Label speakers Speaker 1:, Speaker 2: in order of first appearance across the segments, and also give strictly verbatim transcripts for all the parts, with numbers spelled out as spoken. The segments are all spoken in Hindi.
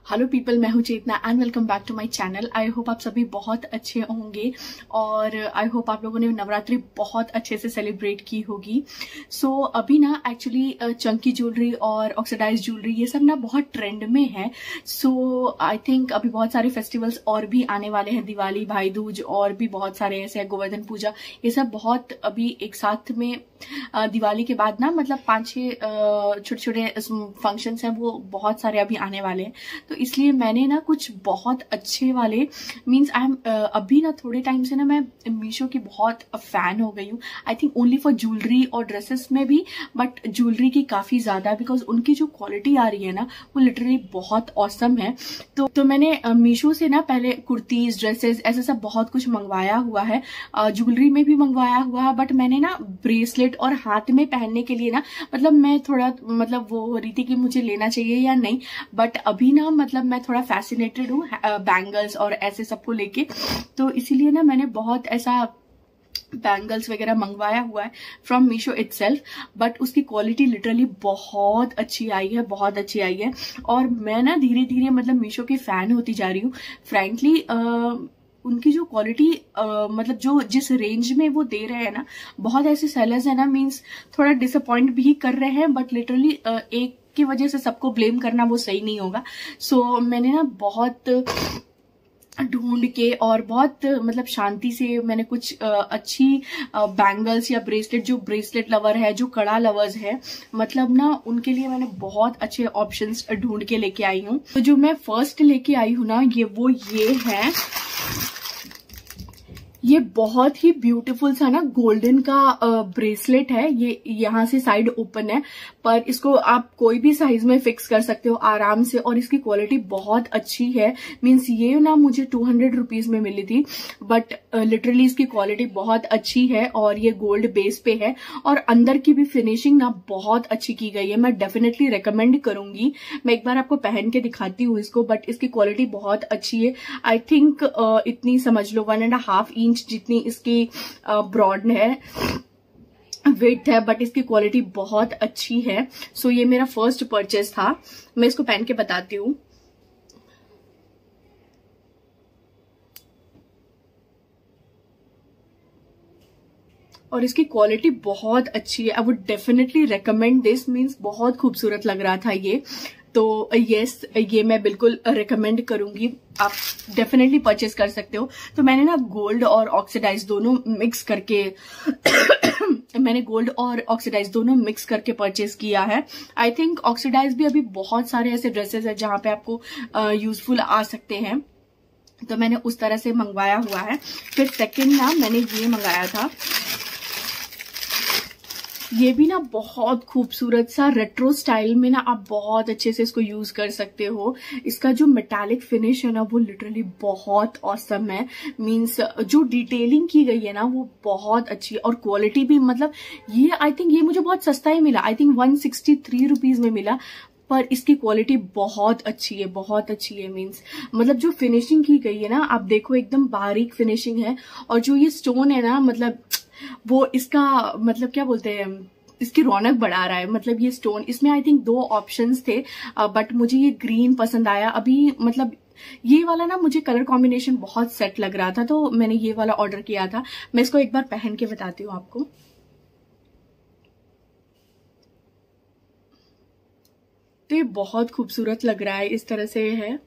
Speaker 1: हेलो पीपल, मैं हूं Chetna and welcome back to my channel. I hope आप सभी बहुत अच्छे होंगे और आई होप आप लोगों ने नवरात्रि बहुत अच्छे से सेलिब्रेट की होगी। सो so, अभी ना एक्चुअली चंकी ज्वेलरी और ऑक्सीडाइज ज्वेलरी ये सब ना बहुत ट्रेंड में है। सो आई थिंक अभी बहुत सारे फेस्टिवल्स और भी आने वाले हैं, दिवाली, भाई दूज और भी बहुत सारे ऐसे हैं, गोवर्धन पूजा, ये सब बहुत अभी एक साथ में दिवाली के बाद ना मतलब पांच छह छोटे छोटे फंक्शंस हैं, वो बहुत सारे अभी आने वाले हैं। तो इसलिए मैंने ना कुछ बहुत अच्छे वाले मींस आई एम अभी ना थोड़े टाइम से ना मैं मीशो की बहुत फैन हो गई हूँ। I think only for jewellery और ड्रेसेस में भी, बट ज्वेलरी की काफी ज्यादा, बिकॉज उनकी जो क्वालिटी आ रही है ना वो लिटरली बहुत ऑसम है। तो तो मैंने मीशो से ना पहले कुर्तीज, ड्रेसेस, ऐसा सब बहुत कुछ मंगवाया हुआ है, ज्वेलरी में भी मंगवाया हुआ है। बट मैंने ना ब्रेसलेट और हाथ में पहनने के लिए ना मतलब मैं थोड़ा मतलब वो हो रही थी कि मुझे लेना चाहिए या नहीं, बट अभी ना मतलब मैं थोड़ा फैसिनेटेड हूँ बैंगल्स और ऐसे सबको लेके, तो इसीलिए ना मैंने बहुत ऐसा बैंगल्स वगैरह मंगवाया हुआ है फ्रॉम मीशो इटसेल्फ। बट उसकी क्वालिटी लिटरली बहुत अच्छी आई है, बहुत अच्छी आई है। और मैं ना धीरे धीरे मतलब मीशो की फैन होती जा रही हूँ फ्रैंकली। उनकी जो क्वालिटी मतलब जो जिस रेंज में वो दे रहे हैं ना, बहुत ऐसे सेलर्स है ना मीन्स थोड़ा डिसअपॉइंट भी कर रहे हैं, बट लिटरली एक की वजह से सबको ब्लेम करना वो सही नहीं होगा। सो so, मैंने ना बहुत ढूंढ के और बहुत मतलब शांति से मैंने कुछ अच्छी बैंगल्स या ब्रेसलेट, जो ब्रेसलेट लवर है, जो कड़ा लवर्स है, मतलब ना उनके लिए मैंने बहुत अच्छे ऑप्शंस ढूंढ के लेके आई हूँ। तो जो मैं फर्स्ट लेके आई हूँ ना ये वो ये है, ये बहुत ही ब्यूटीफुल सा ना गोल्डन का ब्रेसलेट है। ये यहाँ से साइड ओपन है, पर इसको आप कोई भी साइज में फिक्स कर सकते हो आराम से, और इसकी क्वालिटी बहुत अच्छी है। मींस ये ना मुझे टू हंड्रेड रुपीज में मिली थी, बट लिटरली इसकी क्वालिटी बहुत अच्छी है और ये गोल्ड बेस पे है और अंदर की भी फिनिशिंग ना बहुत अच्छी की गई है। मैं डेफिनेटली रिकमेंड करूंगी। मैं एक बार आपको पहन के दिखाती हूँ इसको, बट इसकी क्वालिटी बहुत अच्छी है। आई थिंक uh, इतनी समझ लो वन एंड हाफ इंच जितनी इसकी ब्रॉड है, वेट है, बट इसकी क्वालिटी बहुत अच्छी है। सो so, ये मेरा फर्स्ट परचेज था। मैं इसको पहन के बताती हूँ। और इसकी क्वालिटी बहुत अच्छी है। I would definitely recommend this. Means बहुत खूबसूरत लग रहा था ये, तो यस ये मैं बिल्कुल रिकमेंड करूंगी, आप डेफिनेटली परचेज कर सकते हो। तो मैंने ना गोल्ड और ऑक्सीडाइज दोनों मिक्स करके मैंने गोल्ड और ऑक्सीडाइज दोनों मिक्स करके परचेज किया है। आई थिंक ऑक्सीडाइज भी अभी बहुत सारे ऐसे ड्रेसेस है जहां पे आपको यूजफुल आ सकते हैं, तो मैंने उस तरह से मंगवाया हुआ है। फिर सेकेंड ना मैंने ये मंगाया था, ये भी ना बहुत खूबसूरत सा रेट्रो स्टाइल में ना आप बहुत अच्छे से इसको यूज कर सकते हो। इसका जो मेटालिक फिनिश है ना वो लिटरली बहुत ऑसम है। मींस जो डिटेलिंग की गई है ना वो बहुत अच्छी है और क्वालिटी भी मतलब ये आई थिंक ये मुझे बहुत सस्ता ही मिला। I think one sixty three rupees में मिला, पर इसकी क्वालिटी बहुत अच्छी है, बहुत अच्छी है। मींस मतलब जो फिनिशिंग की गई है ना, आप देखो एकदम बारीक फिनिशिंग है, और जो ये स्टोन है ना मतलब वो इसका मतलब क्या बोलते हैं, इसकी रौनक बढ़ा रहा है। मतलब ये स्टोन, इसमें आई थिंक दो ऑप्शंस थे, बट मुझे ये ग्रीन पसंद आया। अभी मतलब ये वाला ना मुझे कलर कॉम्बिनेशन बहुत सेट लग रहा था, तो मैंने ये वाला ऑर्डर किया था। मैं इसको एक बार पहन के बताती हूँ आपको। तो ये बहुत खूबसूरत लग रहा है, इस तरह से है।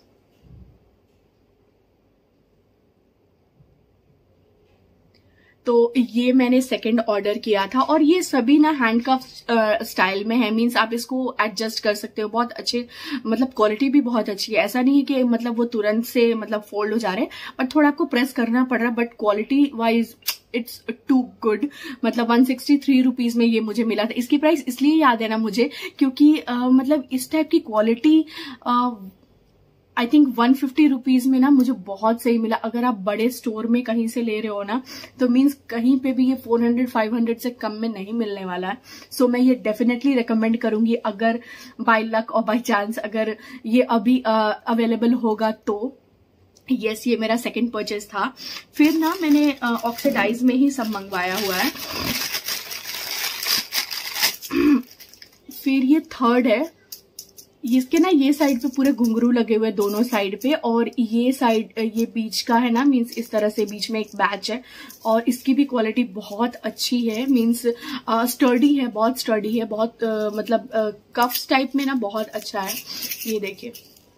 Speaker 1: तो ये मैंने सेकंड ऑर्डर किया था, और ये सभी ना हैंडकफ स्टाइल में है। मींस आप इसको एडजस्ट कर सकते हो, बहुत अच्छे, मतलब क्वालिटी भी बहुत अच्छी है। ऐसा नहीं है कि मतलब वो तुरंत से मतलब फोल्ड हो जा रहे हैं, बट थोड़ा आपको प्रेस करना पड़ रहा है, but quality wise it's too good. मतलब वन सिक्सटी थ्री रुपीज में ये मुझे मिला था। इसकी प्राइस इसलिए याद है ना मुझे क्योंकि आ, मतलब इस टाइप की quality I think one fifty rupees में ना मुझे बहुत सही मिला। अगर आप बड़े स्टोर में कहीं से ले रहे हो ना, तो मीन्स कहीं पे भी ये फोर हंड्रेड फाइव हंड्रेड से कम में नहीं मिलने वाला है। सो so, मैं ये डेफिनेटली रिकमेंड करूंगी, अगर बाय लक और बाय चांस अगर ये अभी अवेलेबल uh, होगा तो। यस yes, ये मेरा सेकंड परचेज था। फिर ना मैंने ऑक्सीडाइज uh, में ही सब मंगवाया हुआ है। फिर ये थर्ड है, इसके ना ये साइड पे पूरे घुंघरू लगे हुए दोनों साइड पे, और ये साइड ये बीच का है ना, मींस इस तरह से बीच में एक बैच है, और इसकी भी क्वालिटी बहुत अच्छी है, मींस स्टर्डी है, बहुत स्टर्डी है, बहुत आ, मतलब कफ्स टाइप में ना बहुत अच्छा है। ये देखिए,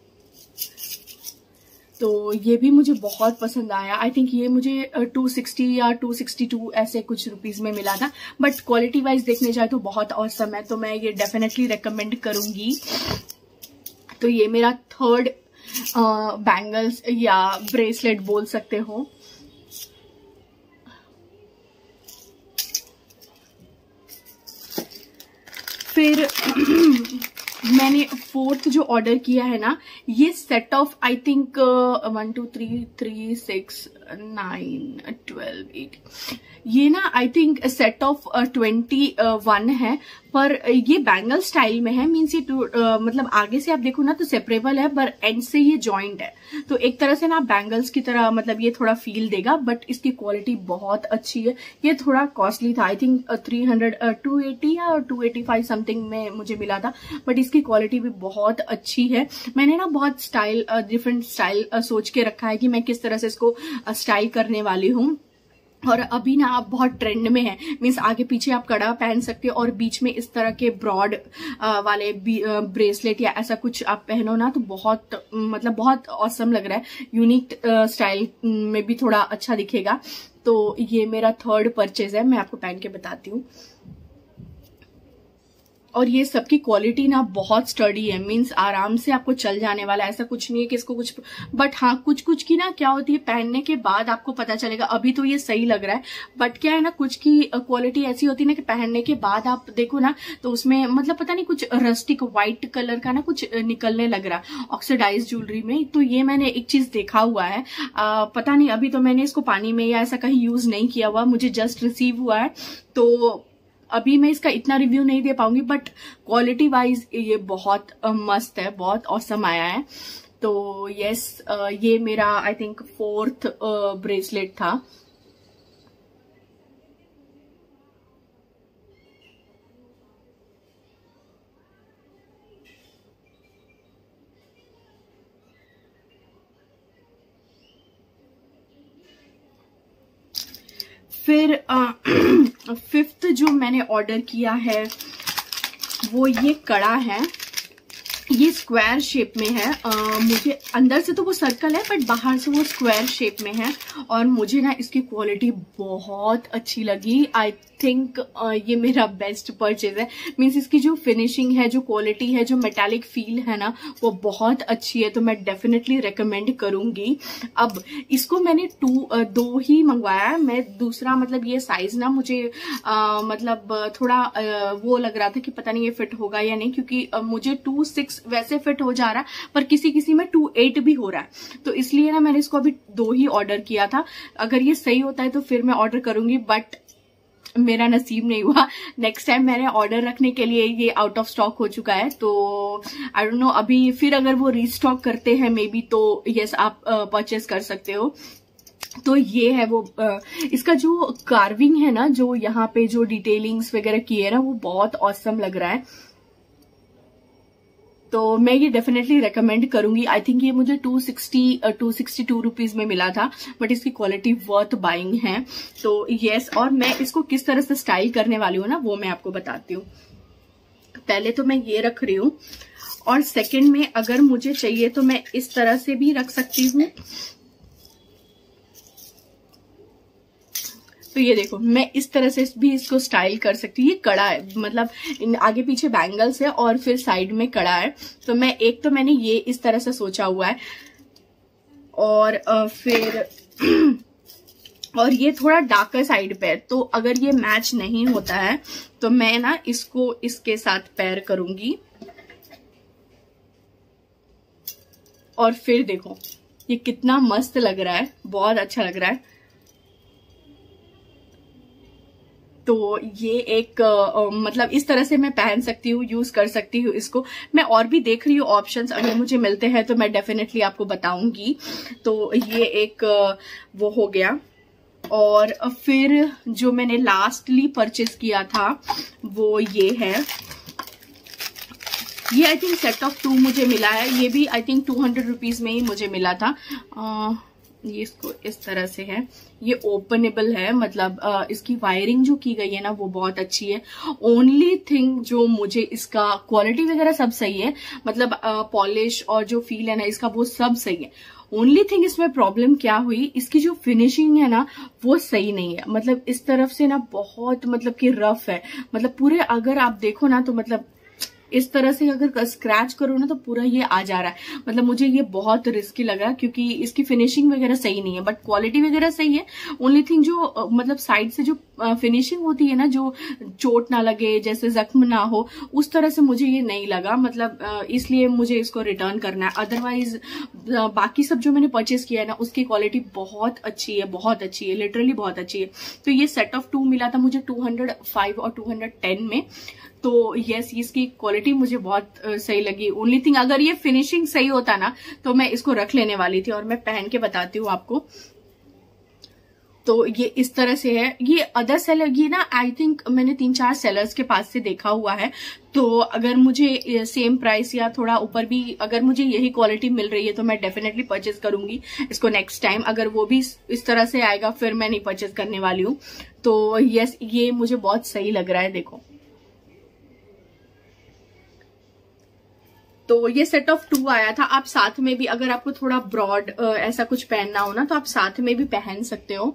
Speaker 1: तो ये भी मुझे बहुत पसंद आया। आई थिंक ये मुझे टू सिक्सटी या टू सिक्सटी टू ऐसे कुछ रुपीस में मिला था, बट क्वालिटी वाइज देखने जाए तो बहुत औसम है, तो मैं ये डेफिनेटली रेकमेंड करूंगी। तो ये मेरा थर्ड बैंगल्स या ब्रेसलेट बोल सकते हो। फिर मैंने फोर्थ जो ऑर्डर किया है ना, ये set of I think one two three three six nine twelve eight, ये ना I think set of twenty one है, पर ये बैंगल स्टाइल में है, मीन्स ये uh, मतलब आगे से आप देखो ना तो सेपरेबल है, पर एंड से ये जॉइंट है, तो एक तरह से ना बैंगल्स की तरह मतलब ये थोड़ा फील देगा, बट इसकी क्वालिटी बहुत अच्छी है। ये थोड़ा कॉस्टली था, I think three hundred two eighty या टू एटी फाइव समथिंग में मुझे मिला था, बट इसकी क्वालिटी भी बहुत अच्छी है। मैंने ना बहुत स्टाइल डिफरेंट स्टाइल सोच के रखा है कि मैं किस तरह से इसको स्टाइल करने वाली हूँ, और अभी ना आप बहुत ट्रेंड में है, मीन्स आगे पीछे आप कड़ा पहन सकते हो, और बीच में इस तरह के ब्रॉड वाले ब्रेसलेट या ऐसा कुछ आप पहनो ना तो बहुत मतलब बहुत ऑसम लग रहा है, यूनिक स्टाइल में भी थोड़ा अच्छा दिखेगा। तो ये मेरा थर्ड परचेज है, मैं आपको पहन के बताती हूँ। और ये सबकी क्वालिटी ना बहुत स्टडी है, मींस आराम से आपको चल जाने वाला, ऐसा कुछ नहीं है कि इसको कुछ, बट हाँ कुछ कुछ की ना क्या होती है पहनने के बाद आपको पता चलेगा। अभी तो ये सही लग रहा है, बट क्या है ना कुछ की क्वालिटी ऐसी होती है ना कि पहनने के बाद आप देखो ना तो उसमें मतलब पता नहीं कुछ रस्टिक व्हाइट कलर का ना कुछ निकलने लग रहा है ऑक्सीडाइज ज्वेलरी में। तो ये मैंने एक चीज देखा हुआ है, आ, पता नहीं अभी तो मैंने इसको पानी में या ऐसा कहीं यूज नहीं किया हुआ, मुझे जस्ट रिसीव हुआ है, तो अभी मैं इसका इतना रिव्यू नहीं दे पाऊंगी, बट क्वालिटी वाइज ये बहुत मस्त है, बहुत ऑसम आया है। तो यस, ये मेरा आई थिंक फोर्थ ब्रेसलेट था। फिर फिफ्थ जो मैंने ऑर्डर किया है वो ये कड़ा है, ये स्क्वायर शेप में है। आ, मुझे अंदर से तो वो सर्कल है बट बाहर से वो स्क्वायर शेप में है, और मुझे ना इसकी क्वालिटी बहुत अच्छी लगी। आई थिंक ये मेरा बेस्ट परचेज है, मीन्स इसकी जो फिनिशिंग है, जो क्वालिटी है, जो मेटालिक फील है ना वो बहुत अच्छी है, तो मैं डेफिनेटली रेकमेंड करूंगी। अब इसको मैंने टू दो ही मंगवाया है, मैं दूसरा मतलब ये साइज ना मुझे आ, मतलब थोड़ा आ, वो लग रहा था कि पता नहीं ये फिट होगा या नहीं, क्योंकि आ, मुझे टू सिक्स वैसे फिट हो जा रहा है पर किसी किसी में टू एट भी हो रहा है, तो इसलिए ना मैंने इसको अभी दो ही ऑर्डर किया था। अगर ये सही होता है तो फिर मैं ऑर्डर करूंगी, बट मेरा नसीब नहीं हुआ। नेक्स्ट टाइम मैंने ऑर्डर रखने के लिए ये आउट ऑफ स्टॉक हो चुका है, तो आई डोंट नो अभी फिर अगर वो रीस्टॉक करते हैं मे बी तो यस आप परचेस कर सकते हो। तो ये है वो, इसका जो कार्विंग है ना, जो यहाँ पे जो डिटेलिंग्स वगैरह की है ना वो बहुत ऑसम लग रहा है, तो मैं ये डेफिनेटली रेकमेंड करूंगी। आई थिंक ये मुझे two sixty two sixty two rupees में मिला था, बट इसकी क्वालिटी वर्थ बाइंग है। तो यस, और मैं इसको किस तरह से स्टाइल करने वाली हूँ ना वो मैं आपको बताती हूँ। पहले तो मैं ये रख रही हूँ, और सेकंड में अगर मुझे चाहिए तो मैं इस तरह से भी रख सकती हूँ। तो ये देखो मैं इस तरह से भी इसको स्टाइल कर सकती हूँ। ये कड़ा है, मतलब इन आगे पीछे बैंगल्स है और फिर साइड में कड़ा है, तो मैं एक तो मैंने ये इस तरह से सोचा हुआ है, और फिर और ये थोड़ा डार्कर साइड पे है, तो अगर ये मैच नहीं होता है तो मैं ना इसको इसके साथ पेयर करूंगी, और फिर देखो ये कितना मस्त लग रहा है, बहुत अच्छा लग रहा है। तो ये एक आ, मतलब इस तरह से मैं पहन सकती हूँ, यूज कर सकती हूँ इसको। मैं और भी देख रही हूँ ऑप्शंस, अगर मुझे मिलते हैं तो मैं डेफिनेटली आपको बताऊंगी। तो ये एक वो हो गया, और फिर जो मैंने लास्टली परचेज किया था वो ये है, ये I think set of two मुझे मिला है, ये भी I think two hundred rupees में ही मुझे मिला था। आ, ये इसको इस तरह से है, ये ओपनेबल है, मतलब आ, इसकी वायरिंग जो की गई है ना वो बहुत अच्छी है। ओनली थिंग जो मुझे इसका क्वालिटी वगैरह सब सही है, मतलब पॉलिश और जो फील है ना इसका वो सब सही है। ओनली थिंग इसमें प्रॉब्लम क्या हुई, इसकी जो फिनिशिंग है ना वो सही नहीं है, मतलब इस तरफ से ना बहुत मतलब कि रफ है, मतलब पूरे अगर आप देखो ना तो मतलब इस तरह से अगर स्क्रैच करो ना तो पूरा ये आ जा रहा है, मतलब मुझे ये बहुत रिस्की लगा क्योंकि इसकी फिनिशिंग वगैरह सही नहीं है, बट क्वालिटी वगैरह सही है। ओनली थिंग जो मतलब साइड से जो फिनिशिंग होती है ना, जो चोट ना लगे, जैसे जख्म ना हो, उस तरह से मुझे ये नहीं लगा, मतलब इसलिए मुझे इसको रिटर्न करना है। अदरवाइज बाकी सब जो मैंने परचेस किया है ना उसकी क्वालिटी बहुत अच्छी है, बहुत अच्छी है, लिटरली बहुत अच्छी है। तो ये सेट ऑफ टू मिला था मुझे टू हंड्रेड फाइव और टू हंड्रेड टेन में, तो यस इसकी क्वालिटी मुझे बहुत सही लगी। ओनली थिंग अगर ये फिनिशिंग सही होता ना तो मैं इसको रख लेने वाली थी, और मैं पहन के बताती हूँ आपको। तो ये इस तरह से है। ये अदर सेलर, ये ना आई थिंक मैंने तीन चार सेलर्स के पास से देखा हुआ है, तो अगर मुझे सेम प्राइस या थोड़ा ऊपर भी अगर मुझे यही क्वालिटी मिल रही है तो मैं डेफिनेटली परचेज करूंगी इसको नेक्स्ट टाइम। अगर वो भी इस तरह से आएगा फिर मैं नहीं परचेज करने वाली हूँ। तो यस ये मुझे बहुत सही लग रहा है। देखो तो ये सेट ऑफ टू आया था। आप साथ में भी अगर आपको थोड़ा ब्रॉड ऐसा कुछ पहनना हो ना तो आप साथ में भी पहन सकते हो,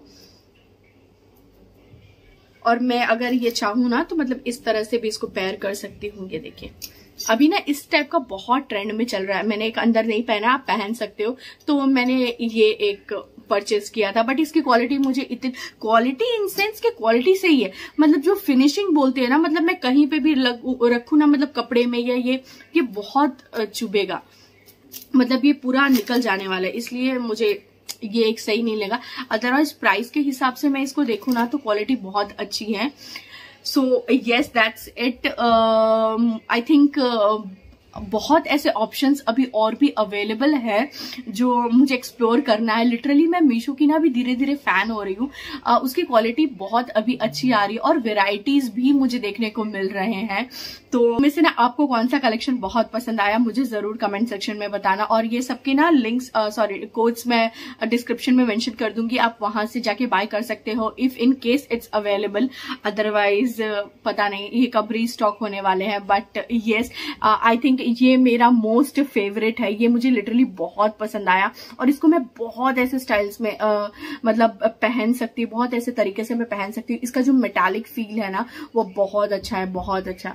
Speaker 1: और मैं अगर ये चाहूँ ना तो मतलब इस तरह से भी इसको पेयर कर सकती हूँ। ये देखिए अभी ना इस टाइप का बहुत ट्रेंड में चल रहा है। मैंने एक अंदर नहीं पहना, आप पहन सकते हो, तो मैंने ये एक परचेज किया था। बट इसकी क्वालिटी मुझे इतनी, क्वालिटी इन सेंस की क्वालिटी सही है, मतलब जो फिनिशिंग बोलते हैं ना, मतलब मैं कहीं पे भी रखू ना, मतलब कपड़े में या ये ये बहुत चुभेगा, मतलब ये पूरा निकल जाने वाला है, इसलिए मुझे ये एक सही नहीं लगा। अदरवाइज प्राइस के हिसाब से मैं इसको देखूँ ना तो क्वालिटी बहुत अच्छी है। So yes that's it. I think बहुत ऐसे ऑप्शंस अभी और भी अवेलेबल है जो मुझे एक्सप्लोर करना है। लिटरली मैं मीशो की ना भी धीरे धीरे फैन हो रही हूँ, उसकी क्वालिटी बहुत अभी अच्छी आ रही है और वेराइटीज भी मुझे देखने को मिल रहे हैं। तो में से ना आपको कौन सा कलेक्शन बहुत पसंद आया मुझे जरूर कमेंट सेक्शन में बताना, और ये सबके ना लिंक्स सॉरी कोड्स मैं डिस्क्रिप्शन में मेंशन कर दूंगी, आप वहां से जाके बाय कर सकते हो if in case it's available. Otherwise पता नहीं ये कब रीस्टॉक होने वाले हैं। बट येस आई थिंक ये मेरा मोस्ट फेवरेट है, ये मुझे लिटरली बहुत पसंद आया, और इसको मैं बहुत ऐसे स्टाइल्स में आ, मतलब पहन सकती हूँ, बहुत ऐसे तरीके से मैं पहन सकती हूँ। इसका जो मेटालिक फील है ना वो बहुत अच्छा है, बहुत अच्छा।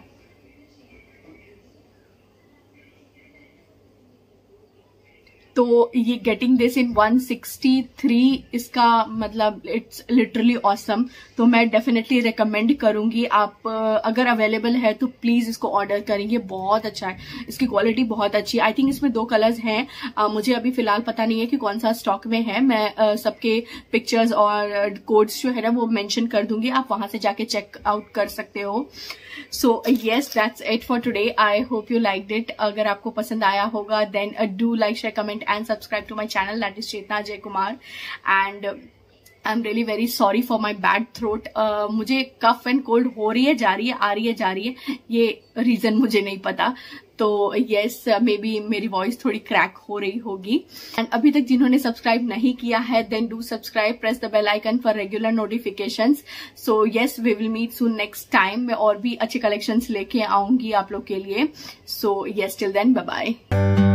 Speaker 1: तो ये getting this in one sixty three इसका मतलब इट्स लिटरली ऑसम। तो मैं डेफिनेटली रिकमेंड करूंगी, आप अगर अवेलेबल है तो प्लीज इसको ऑर्डर करेंगे, बहुत अच्छा है, इसकी क्वालिटी बहुत अच्छी है। आई थिंक इसमें दो कलर्स हैं, आ, मुझे अभी फिलहाल पता नहीं है कि कौन सा स्टॉक में है। मैं आ, सबके पिक्चर्स और कोड्स जो है ना वो मेंशन कर दूंगी, आप वहां से जाके चेक आउट कर सकते हो। So yes that's it for today. I hope you liked it. अगर आपको पसंद आया होगा then do like share comment and subscribe to my channel, that is Chetna Ajay Kumar, and uh, I'm really very sorry for my bad throat. uh, मुझे कफ एंड कोल्ड हो रही है, जा रही है, आ रही है, जा रही है, ये रीजन मुझे नहीं पता। तो यस मे बी मेरी वॉइस थोड़ी क्रैक हो रही होगी। एंड अभी तक जिन्होंने सब्सक्राइब नहीं किया है then do subscribe, press the bell icon for regular notifications. So yes we will meet soon next time. मैं और भी अच्छे कलेक्शंस लेके आऊंगी आप लोग के लिए। So yes till then bye bye.